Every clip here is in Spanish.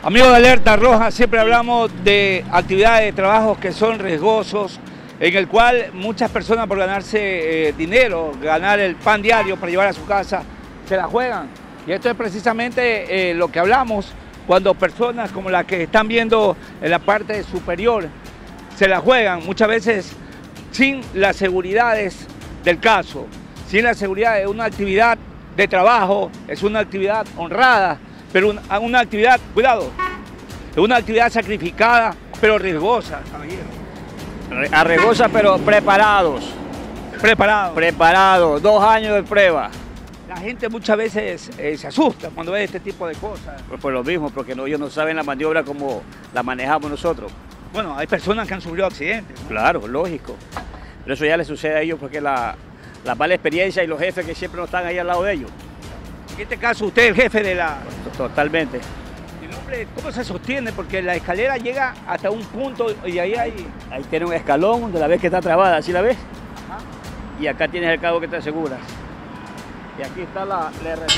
Amigos de Alerta Roja, siempre hablamos de actividades de trabajo que son riesgosos, en el cual muchas personas por ganarse dinero, ganar el pan diario para llevar a su casa, se la juegan. Y esto es precisamente lo que hablamos cuando personas como las que están viendo en la parte superior se la juegan, muchas veces sin las seguridades del caso, sin la seguridad de una actividad de trabajo, es una actividad honrada, pero una actividad, cuidado, es una actividad sacrificada, pero riesgosa, caballero. Arriesgosa, pero preparados. Preparados, 2 años de prueba. La gente muchas veces se asusta cuando ve este tipo de cosas. Pues por lo mismo, porque ellos no saben la maniobra como la manejamos nosotros. Bueno, hay personas que han sufrido accidentes, ¿no? Claro, lógico. Pero eso ya les sucede a ellos porque la mala experiencia y los jefes que siempre no están ahí al lado de ellos. En este caso, usted es el jefe de la... Totalmente. ¿El hombre cómo se sostiene? Porque la escalera llega hasta un punto y ahí hay... Ahí tiene un escalón de la vez que está trabada, ¿sí la ves? Ajá. Y acá tienes el cabo que te aseguras. Y aquí está la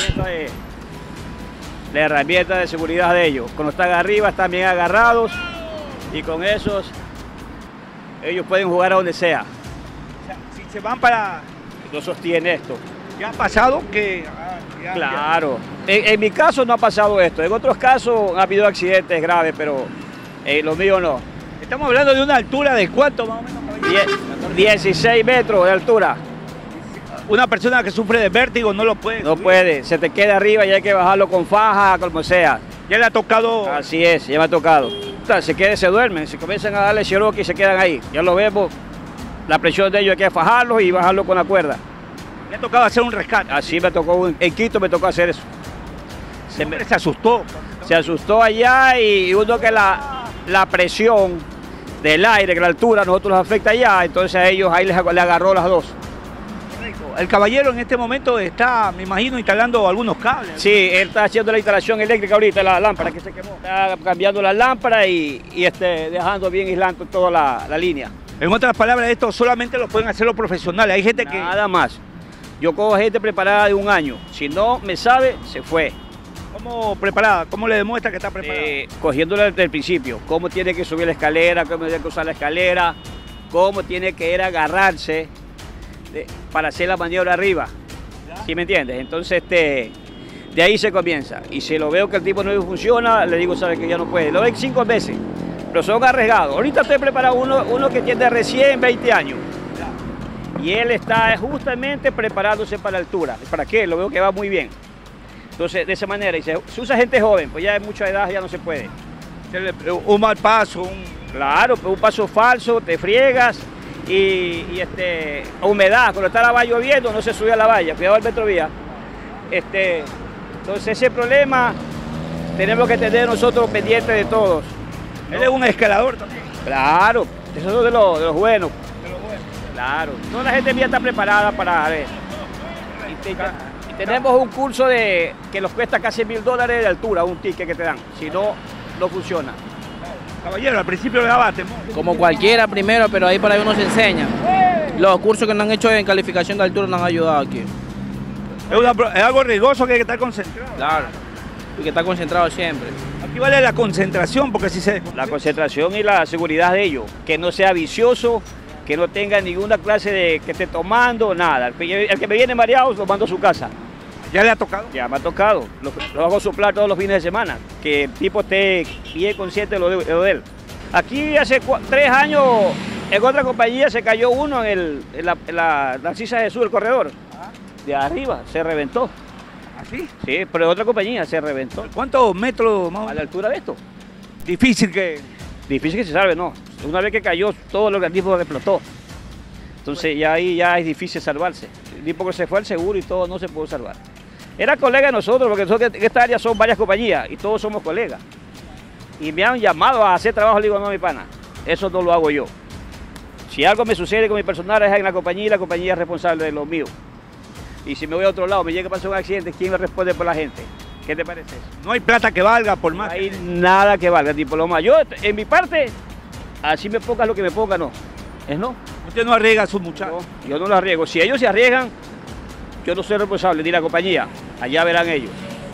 herramienta de seguridad de ellos. Cuando están arriba están bien agarrados y con esos ellos pueden jugar a donde sea. O sea, si se van para... No sostiene esto. ¿Ya ha pasado que...? Claro. En mi caso no ha pasado esto. En otros casos ha habido accidentes graves, pero en los míos no. Estamos hablando de una altura de ¿cuánto más o menos, caballero? 16 metros de altura. Una persona que sufre de vértigo no lo puede. No puede, se te queda arriba y hay que bajarlo con faja, como sea. Ya le ha tocado... Así es, ya me ha tocado. Se queda, se duermen, se comienzan a darle Cherokee y se quedan ahí. Ya lo vemos, la presión de ellos hay que fajarlo y bajarlo con la cuerda. Le ha tocado hacer un rescate. Así me tocó, en Quito me tocó hacer eso. Se asustó. Se asustó allá y uno que la presión del aire, que la altura, a nosotros nos afecta allá, entonces a ellos ahí le agarró las dos. El caballero en este momento está, me imagino, instalando algunos cables. Sí, él está haciendo la instalación eléctrica ahorita, la lámpara que se quemó. Está cambiando la lámpara y dejando bien aislando toda la línea. En otras palabras, esto solamente lo pueden hacer los profesionales. Hay gente que... Nada más. Yo cojo gente preparada de 1 año. Si no me sabe, se fue. ¿Cómo preparada? ¿Cómo le demuestra que está preparada? Cogiéndola desde el principio. Cómo tiene que subir la escalera, cómo tiene que usar la escalera, cómo tiene que ir a agarrarse para hacer la maniobra arriba. ¿Sí me entiendes? Entonces, de ahí se comienza. Y si lo veo que el tipo no funciona, le digo, sabe que ya no puede. Lo ven 5 veces, pero son arriesgados. Ahorita estoy preparado uno que tiene recién 20 años. Y él está justamente preparándose para la altura. ¿Para qué? Lo veo que va muy bien. Entonces, de esa manera, y se usa gente joven, pues ya de mucha edad ya no se puede. Un mal paso, Claro, pues un paso falso, te friegas y humedad. Cuando está la valla lloviendo, no se sube a la valla, cuidado al metrovía. Entonces, ese problema tenemos que tener nosotros pendientes de todos. Él es un escalador también. Claro, eso es de los buenos. Claro, toda la gente mía está preparada para ver. Y tenemos un curso que nos cuesta casi $1000 de altura, un ticket que te dan. Si no, no funciona. Caballero, al principio le daba temor. Como cualquiera primero, pero ahí por ahí uno se enseña. Los cursos que nos han hecho en calificación de altura nos han ayudado aquí. Es algo riesgoso que hay que estar concentrado. Claro, hay que estar concentrado siempre. Aquí vale la concentración, porque si se... La concentración y la seguridad de ellos, que no sea vicioso, que no tenga ninguna clase de que esté tomando, nada. El que me viene mareado lo mando a su casa. ¿Ya le ha tocado? Ya me ha tocado. Lo hago soplar todos los fines de semana, que el tipo esté bien consciente de lo de él. Aquí hace 3 años, en otra compañía se cayó uno en la Narcisa Jesús, el corredor. De arriba, se reventó. ¿Así? Sí, pero en otra compañía se reventó. ¿Cuántos metros más o A menos? la altura de esto. Difícil que... Difícil que se salve, no. Una vez que cayó, todo el organismo explotó. Entonces ya ahí ya es difícil salvarse. El tipo que se fue al seguro y todo no se pudo salvar. Era colega de nosotros, porque nosotros en esta área son varias compañías y todos somos colegas. Y me han llamado a hacer trabajo, le digo, no, mi pana, eso no lo hago yo. Si algo me sucede con mi personal es en la compañía y la compañía es responsable de lo mío. Y si me voy a otro lado, me llega a pasar un accidente, ¿quién me responde por la gente? ¿Qué te parece eso? No hay plata que valga por más. No hay nada que valga, ni por lo más. Yo, en mi parte, así me pongas lo que me ponga, no. Es no. Usted no arriesga a sus muchachos. No, yo no lo arriesgo. Si ellos se arriesgan, yo no soy responsable, ni la compañía. Allá verán ellos.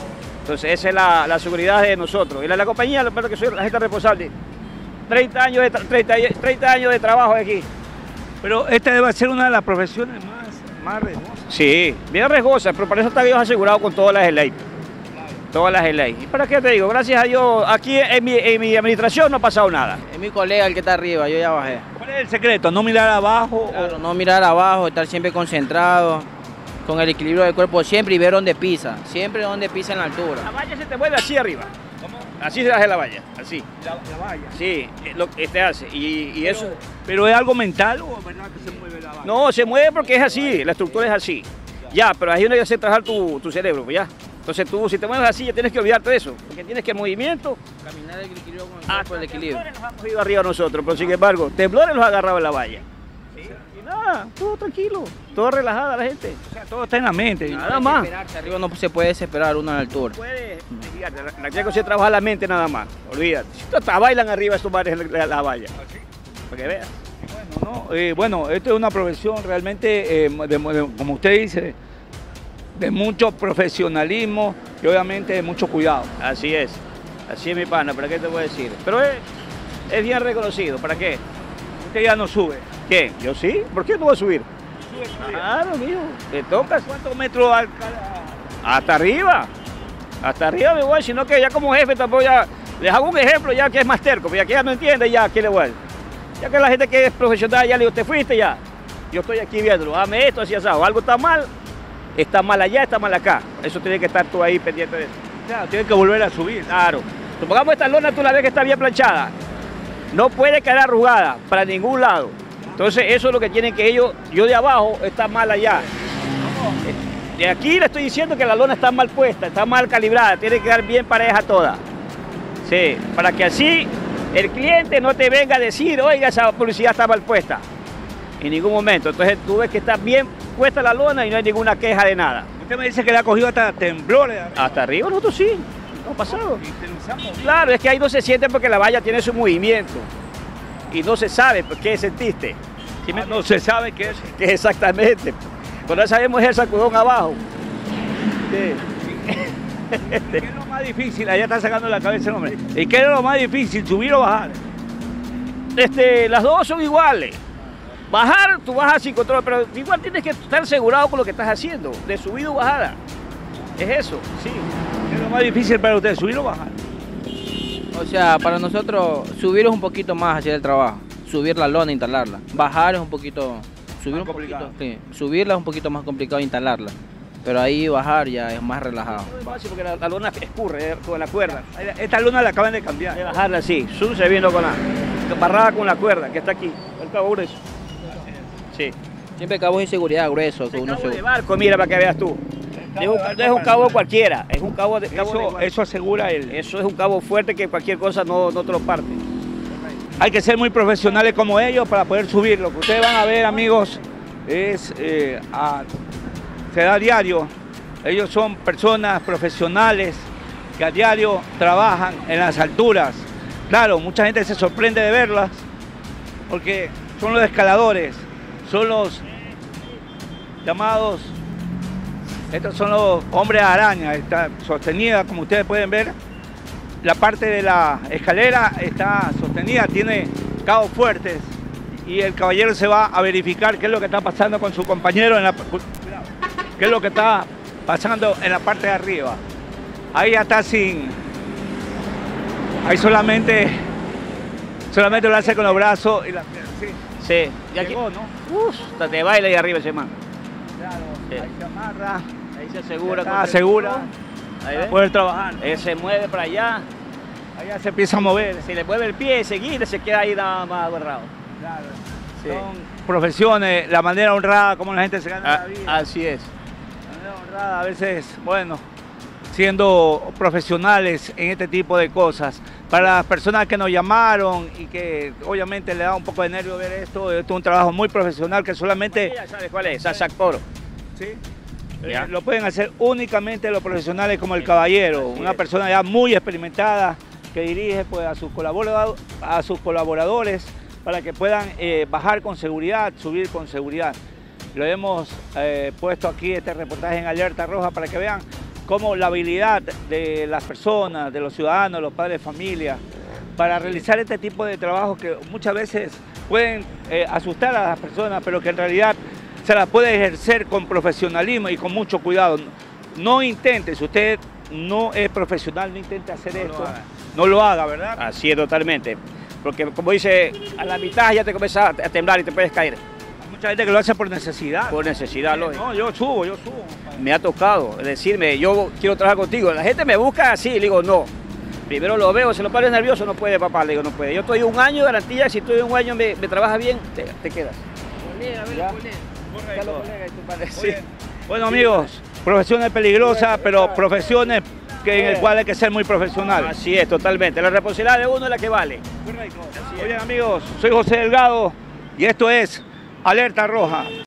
Entonces esa es la seguridad de nosotros. Y la compañía, lo que soy la gente responsable. 30 años de trabajo aquí. Pero esta debe ser una de las profesiones más riesgosas. Sí, bien riesgosa, pero para eso está Dios asegurado con todas las leyes. Todas las leyes. ¿Y para qué te digo? Gracias a Dios, aquí en mi administración no ha pasado nada. Es mi colega el que está arriba, yo ya bajé. ¿Cuál es el secreto? ¿No mirar abajo? Claro, no mirar abajo, estar siempre concentrado, con el equilibrio del cuerpo siempre y ver dónde pisa. Siempre dónde pisa en la altura. La valla se te mueve así arriba. ¿Cómo? Así se hace la valla, así. La valla. Sí, lo que te hace. Y eso. ¿Pero es algo mental o es verdad que se mueve la valla? No, se mueve porque es así, la estructura es así. Ya, pero ahí uno hay que hacer trabajar tu cerebro, ya. Entonces tú, si te mueves así, ya tienes que olvidarte de eso. Porque tienes que el movimiento. Caminar el equilibrio con el cuerpo, el equilibrio. Temblores nos hemos ido arriba nosotros, pero sin embargo, temblores los ha agarrado en la valla. ¿Sí? Y nada, todo tranquilo, todo relajada la gente. O sea, todo está en la mente. Nada más. Arriba no se puede desesperar uno a la altura. Puede, fíjate, la que se trabaja la mente nada más, olvídate. Si hasta bailan arriba estos mares en la valla. Para que veas. Bueno, esto es una profesión realmente, como usted dice, de mucho profesionalismo y obviamente de mucho cuidado. Así es mi pana, ¿para qué te voy a decir? Pero es bien reconocido, ¿para qué? Usted ya no sube. ¿Qué? ¿Yo sí? ¿Por qué no voy a subir? Claro, mijo, te tocas. ¿Cuántos metros Hasta arriba me voy, sino que ya como jefe tampoco ya, les hago un ejemplo ya que es más terco, ya que ya no entiende ya, ¿qué le voy a decir? Ya que la gente que es profesional ya le digo, te fuiste ya, yo estoy aquí viéndolo, dame esto, así asado, algo está mal allá, está mal acá, eso tiene que estar tú ahí pendiente de eso. Claro, tiene que volver a subir. Claro, supongamos esta lona tú la ves que está bien planchada, no puede quedar arrugada para ningún lado, entonces eso es lo que tienen que ellos, yo de abajo está mal allá. De aquí le estoy diciendo que la lona está mal puesta, está mal calibrada, tiene que quedar bien pareja toda. Sí, para que así el cliente no te venga a decir, oiga, esa publicidad está mal puesta. En ningún momento. Entonces tú ves que está bien puesta la lona y no hay ninguna queja de nada. Usted me dice que le ha cogido hasta temblores. Hasta arriba nosotros sí, no ha pasado. Claro, es que ahí no se siente porque la valla tiene su movimiento. Y no se sabe qué sentiste. ¿Sí? No se sabe qué es. Que exactamente. Cuando sabemos es el sacudón abajo. Sí. ¿Qué es lo más difícil? Allá está sacando la cabeza el hombre. ¿Y qué es lo más difícil? ¿Subir o bajar? Las dos son iguales. Bajar, tú bajas sin control, pero igual tienes que estar asegurado con lo que estás haciendo, de subida o bajada. Es eso, sí. ¿Qué es lo más difícil para usted, subir o bajar? O sea, para nosotros subir es un poquito más hacia el trabajo. Subir la lona, instalarla. Bajar es un poquito... Subir más complicado. Sí, subirla es un poquito más complicado instalarla. Pero ahí bajar ya es más relajado. No es fácil porque la lona escurre con la cuerda. Esta luna la acaban de cambiar. De bajarla así, se vino con la barrada con la cuerda que está aquí. El cabo grueso. Sí. Siempre cabos de seguridad gruesos. Que uno cabo de barco, mira para que veas tú. No es un cabo cualquiera, es un cabo de... Eso asegura Eso es un cabo fuerte que cualquier cosa no te lo parte. Hay que ser muy profesionales como ellos para poder subir. Lo que ustedes van a ver, amigos, es se da a diario. Ellos son personas profesionales que a diario trabajan en las alturas. Claro, mucha gente se sorprende de verlas porque son los escaladores, son los llamados, estos son los hombres araña. Está sostenida, como ustedes pueden ver, la parte de la escalera está sostenida, tiene cabos fuertes y el caballero se va a verificar qué es lo que está pasando con su compañero, qué es lo que está pasando en la parte de arriba. Ahí ya está sin, ahí solamente lo hace con los brazos y las piernas. Sí. Y aquí, llegó, ¿no? Hasta te baila ahí arriba ese man. Claro, sí. Ahí se amarra, ahí se asegura. Está segura, ahí poder trabajar. Él se mueve para allá. Allá se empieza a mover. Si le mueve el pie, seguir, se queda ahí nada más agarrado. Claro. Sí. Son profesiones, la manera honrada como la gente se gana la vida. Así es. La manera honrada, a veces, bueno, siendo profesionales en este tipo de cosas. Para las personas que nos llamaron y que obviamente le da un poco de nervio ver esto es un trabajo muy profesional que solamente... Ya sabes cuál es, Sac Toro. ¿Sí? Lo pueden hacer únicamente los profesionales como el caballero, una persona ya muy experimentada que dirige pues, a sus colaboradores para que puedan bajar con seguridad, subir con seguridad. Lo hemos puesto aquí este reportaje en Alerta Roja para que vean cómo la habilidad de las personas, de los ciudadanos, los padres de familia, para realizar este tipo de trabajos que muchas veces pueden asustar a las personas, pero que en realidad se las puede ejercer con profesionalismo y con mucho cuidado. No intente, si usted no es profesional, no intente hacer esto, no lo haga, ¿verdad? Así es, totalmente. Porque como dice, a la mitad ya te comienza a temblar y te puedes caer. Hay mucha gente que lo hace por necesidad. Por necesidad, lógico. No, yo subo. Me ha tocado decirme, yo quiero trabajar contigo. La gente me busca así, le digo, no. Primero lo veo, si lo pares nervioso, no puede, papá, le digo, no puede. Yo estoy un año de garantía, si estoy un año me trabajas bien, te quedas. Bueno, amigos, profesiones peligrosas, pero profesiones en el cual hay que ser muy profesional. Así es, totalmente. La responsabilidad de uno es la que vale. Correcto. Oigan, amigos, soy José Delgado y esto es Alerta Roja.